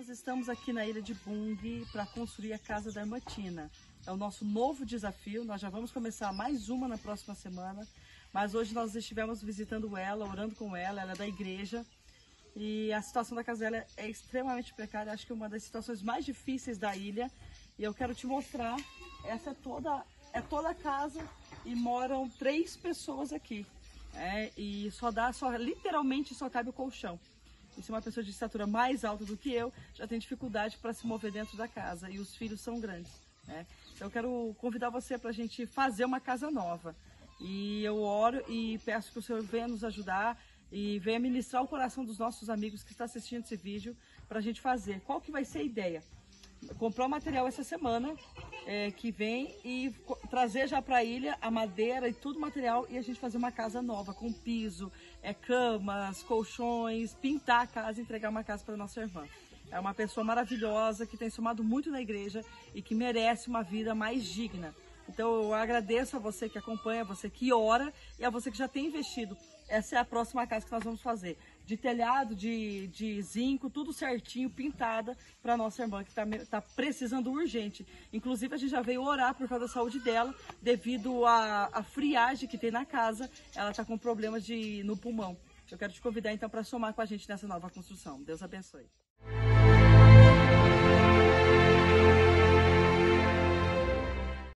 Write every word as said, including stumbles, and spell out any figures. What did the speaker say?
Nós estamos aqui na ilha de Bung para construir a casa da irmã Tina. É o nosso novo desafio, nós já vamos começar mais uma na próxima semana, mas hoje nós estivemos visitando ela, orando com ela, ela é da igreja, e a situação da casa dela é extremamente precária, acho que é uma das situações mais difíceis da ilha, e eu quero te mostrar, essa é toda, é toda a casa e moram três pessoas aqui, é, e só dá, só, literalmente só cabe o colchão. E se uma pessoa de estatura mais alta do que eu, já tem dificuldade para se mover dentro da casa. E os filhos são grandes, né? Então eu quero convidar você para a gente fazer uma casa nova. E eu oro e peço que o Senhor venha nos ajudar e venha ministrar o coração dos nossos amigos que estão assistindo esse vídeo para a gente fazer. Qual que vai ser a ideia? Comprar o material essa semana é, que vem e trazer já para a ilha a madeira e tudo material e a gente fazer uma casa nova com piso, é, camas, colchões, pintar a casa e entregar uma casa para nossa irmã. É uma pessoa maravilhosa que tem somado muito na igreja e que merece uma vida mais digna. Então eu agradeço a você que acompanha, a você que ora e a você que já tem investido. Essa é a próxima casa que nós vamos fazer. De telhado, de, de zinco, tudo certinho, pintada para nossa irmã que está tá precisando urgente. Inclusive a gente já veio orar por causa da saúde dela, devido à, à friagem que tem na casa, ela está com problemas de, no pulmão. Eu quero te convidar então para somar com a gente nessa nova construção. Deus abençoe.